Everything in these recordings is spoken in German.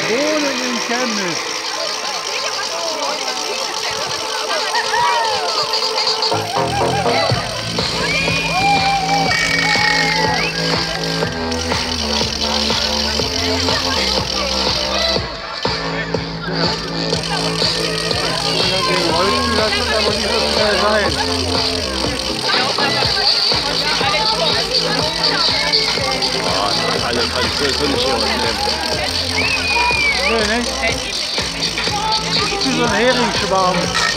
Wohnen in Chemnitz. Den Rollstuhl, das wird aber nicht so schnell sein. Alle kann ich hier unten nehmen. Nee, nicht? Wie so ein Heringsschwarm.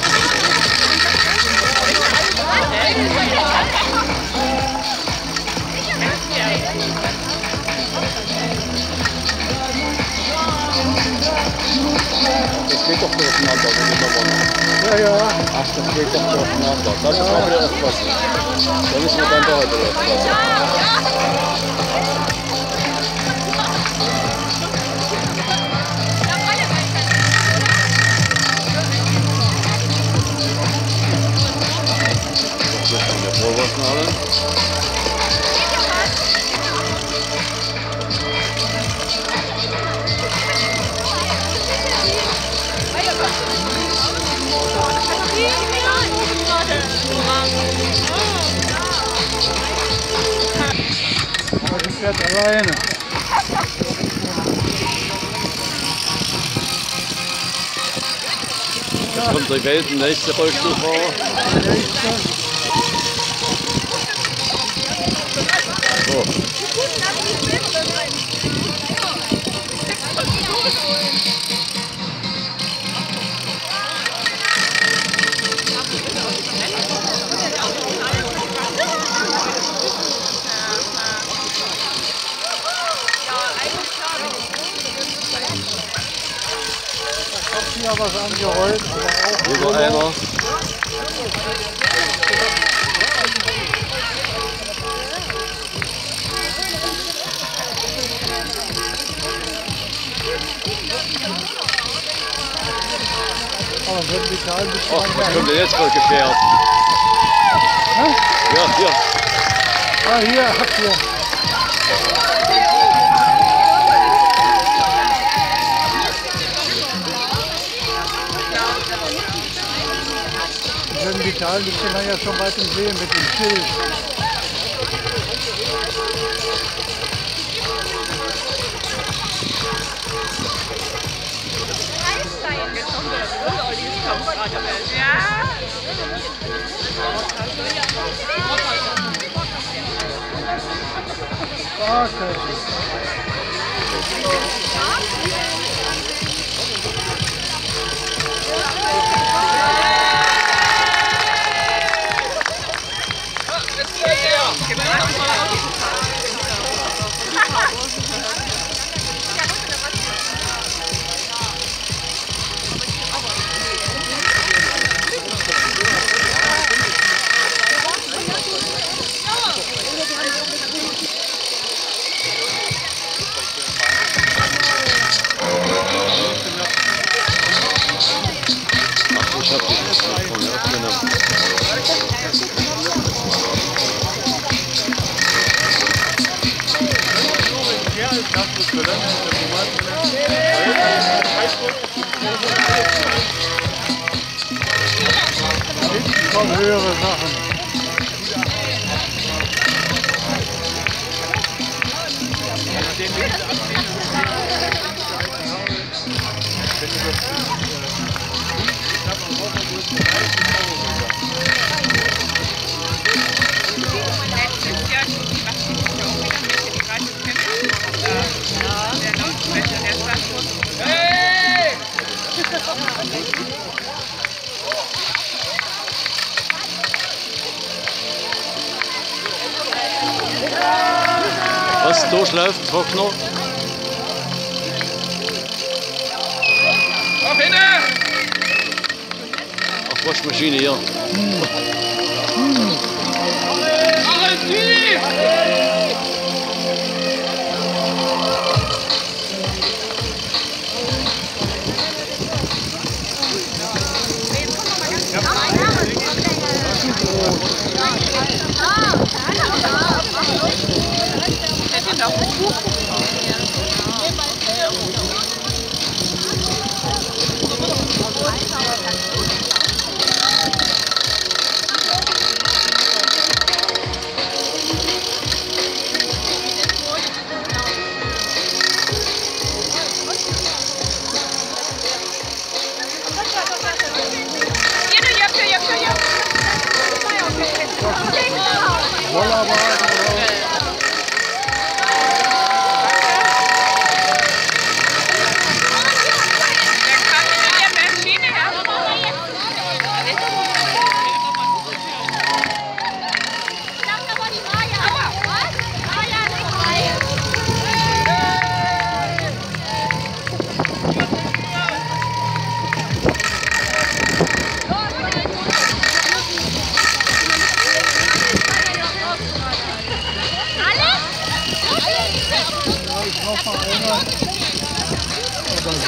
Das geht doch durcheinander, wenn ich mal wohne. Ja, ja. Ach, das geht doch durcheinander. Da müssen wir wieder aufpassen. Da müssen wir dann da heute aufpassen. Ich fährt alleine. Jetzt kommt der Welt, nächste Rollstuhlfahrer. So. Hier was angerollt, aber auch Wieder einer. aber vertikal bis Ach, was kommt denn jetzt voll gefährt? Ja, hier. Ah, hier, hier. Vertikal liegt man ja schon weit im See mit dem Schild. Okay. Ich hab dich jetzt davon, ja, genau. Hinten kommen höhere Sachen. Was durchläuft, Trockner? Auf hinne! Ach, Waschmaschine hier. Alles tief!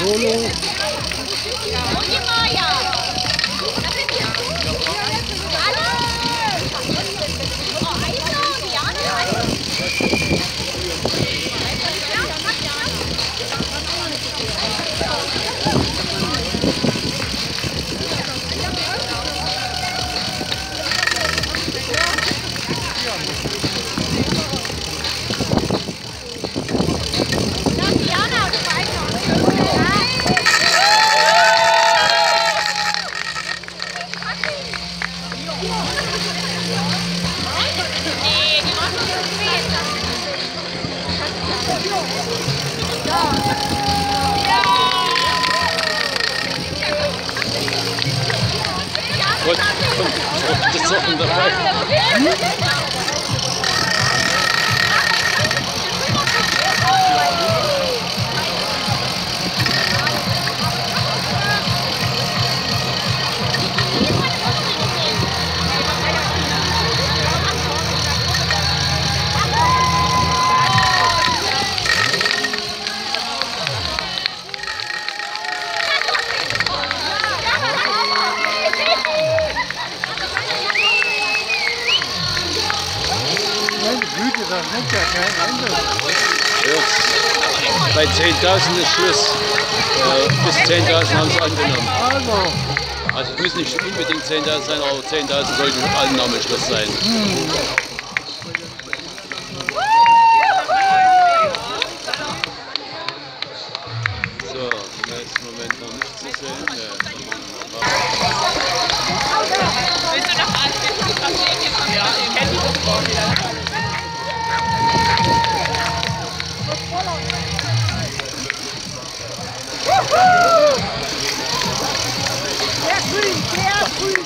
Solo. Gut, das ist offen dabei. Güte, das nimmt ja kein Ende. Ja, bei 10.000 ist Schluss. Bis 10.000 haben sie angenommen. Also es müssen nicht unbedingt 10.000 sein, aber 10.000 sollten mit Annahme Schluss sein. So, im nächsten Moment noch nicht zu sehen. Willst du noch anfangen? Ja, ihr kennt die Frau wieder. Sehr früh, sehr früh.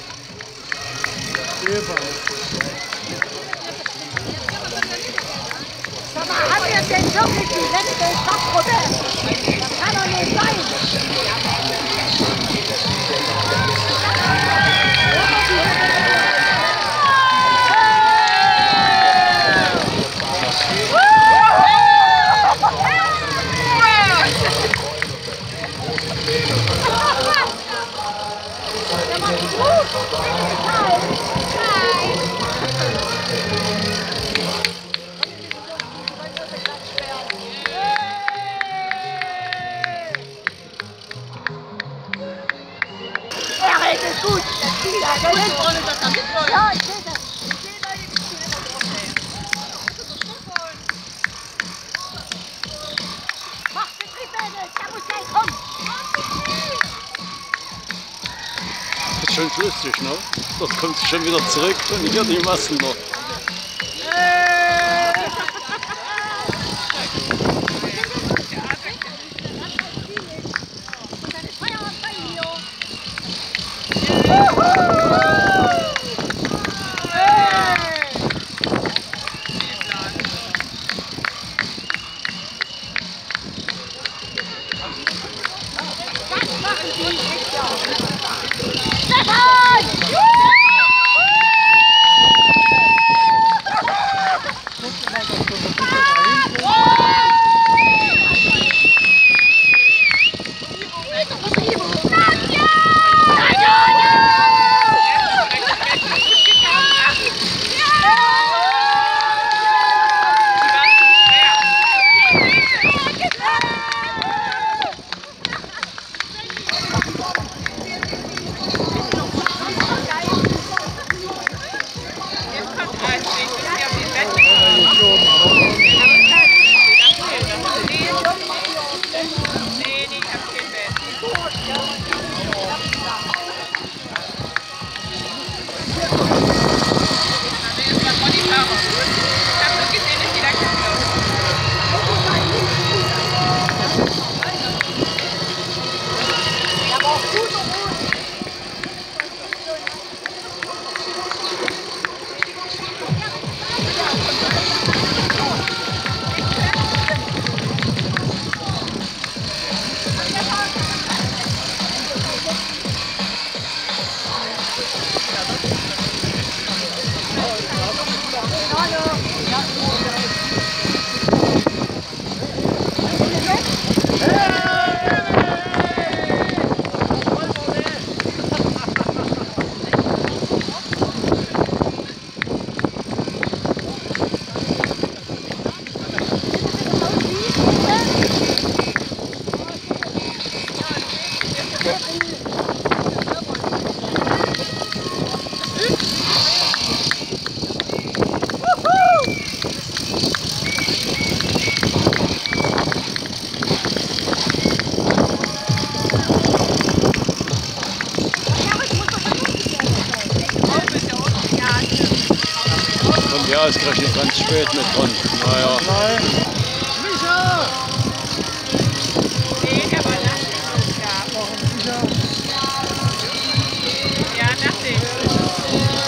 Sag mal, hat er denn wirklich die letzte Schachgruppe? Das kann doch nicht sein. Er ist gut, der Spieler. Ja, ich sehe das. Mach Betrieb, der muss gleich kommen. Das ist schon lustig, ne? Dort kommt sie schon wieder zurück und hier die Massen noch. ausgerechnet ganz spät mit dran. Naja. Nein. Micha! Nee, der war nach dem Aufgaben. Warum Micha? Ja, nach dem.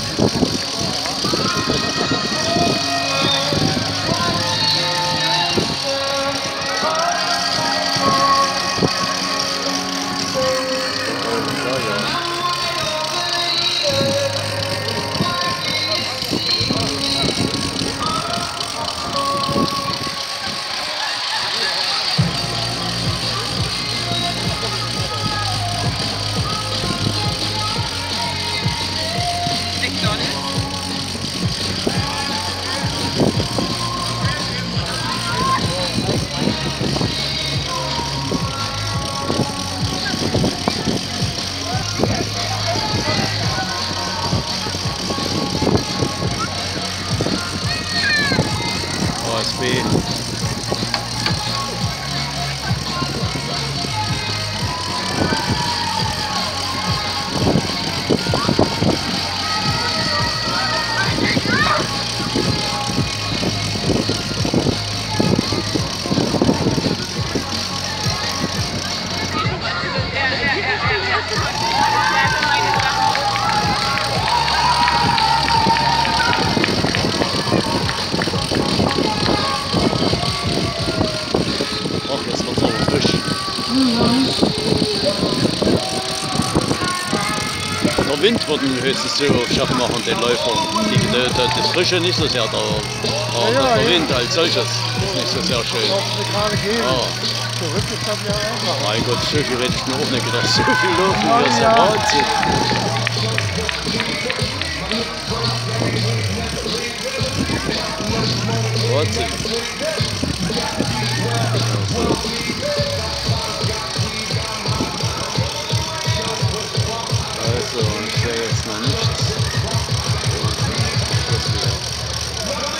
OSB. Ach, jetzt wird's aber frisch. Der Wind wird ihn höchstens so schaffen machen, den Läufern. Das Frische nicht so sehr, aber der Wind als solches ist nicht so sehr schön. Ob sie gerade gehen. Ja. Zurück ist das ja einfach. Mein Gott, so viel hätte ich mir auch nicht gedacht. So viel Luft, das ist der Wahnsinn. Wahnsinn. Also, ich sehe jetzt noch nichts. Schluss wieder.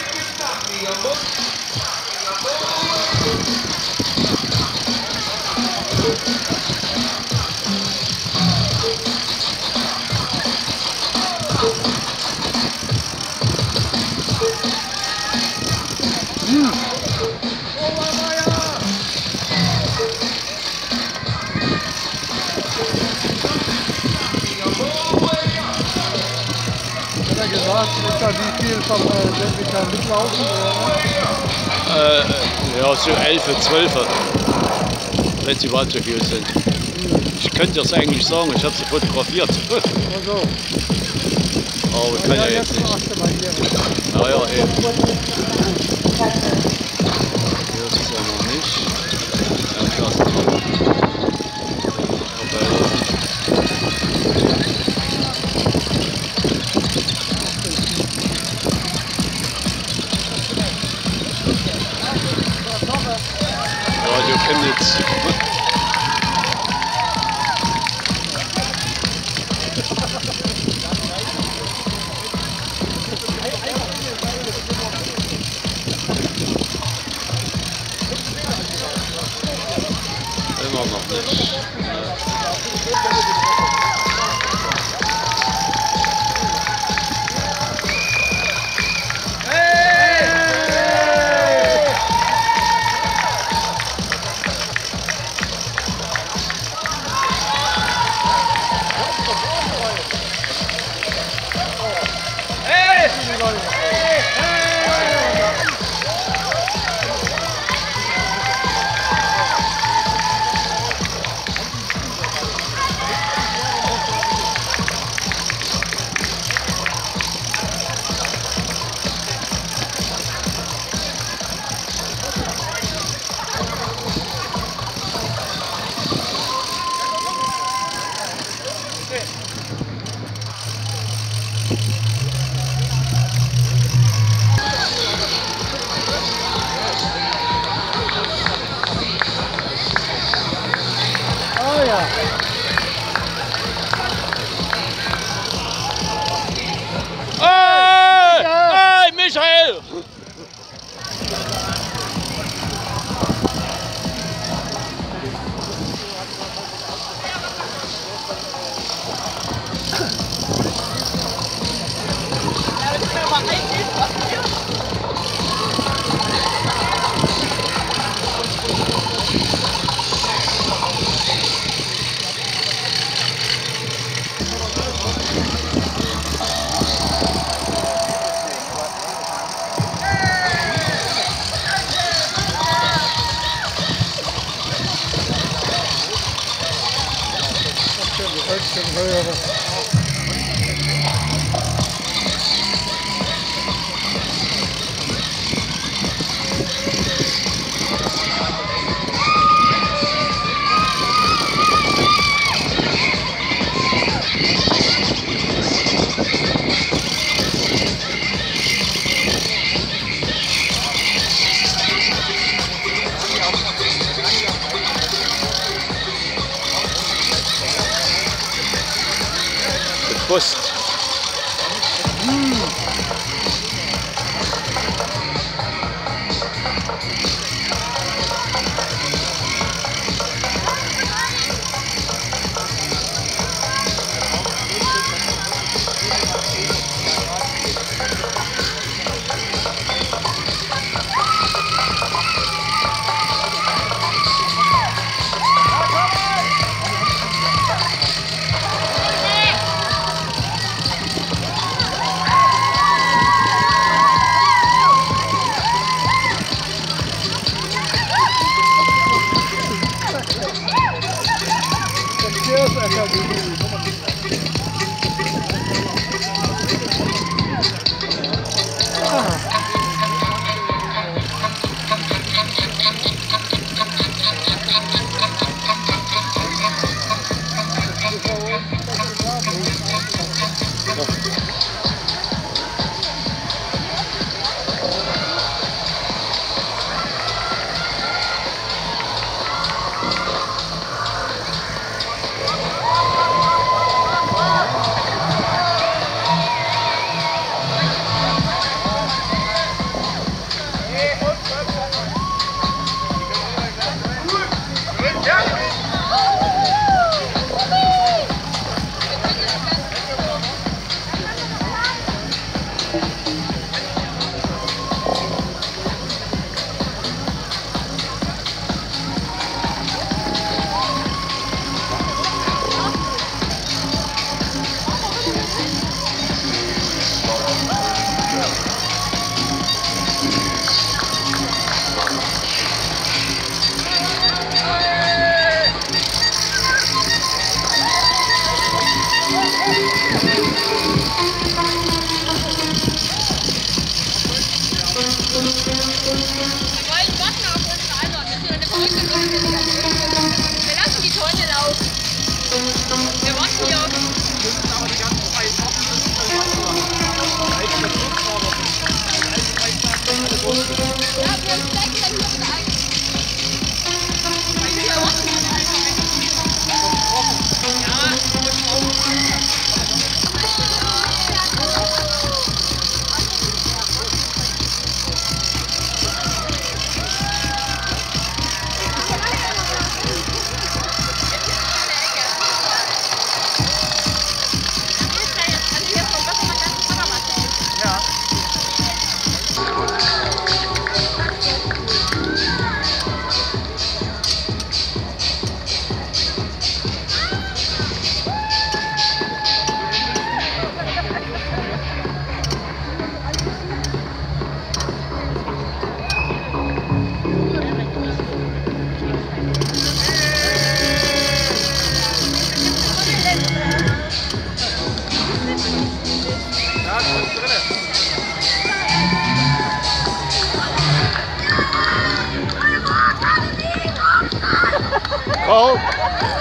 Hat er gesagt, ist da wie viel vom Sendika mitlaufen? Ja, so 11, 12. Wenn sie überhaupt so viel sind. Ich könnte das eigentlich sagen, ich habe sie fotografiert. Also, Aber kann ja jetzt nicht. achte mal hier. Naja, eben. Hier ist es ja noch nicht. Ja, erst dran. Radio Chemnitz. Immer noch nicht. Ah ja. Hey! Hey, Michael! Ja, das ist aber eigentlich Höchsten Röhre. Post. Wir lassen die Tonne laufen. Wir warten hier. Ja, wir stecken dann hier wieder ein. Wir warten. Carl?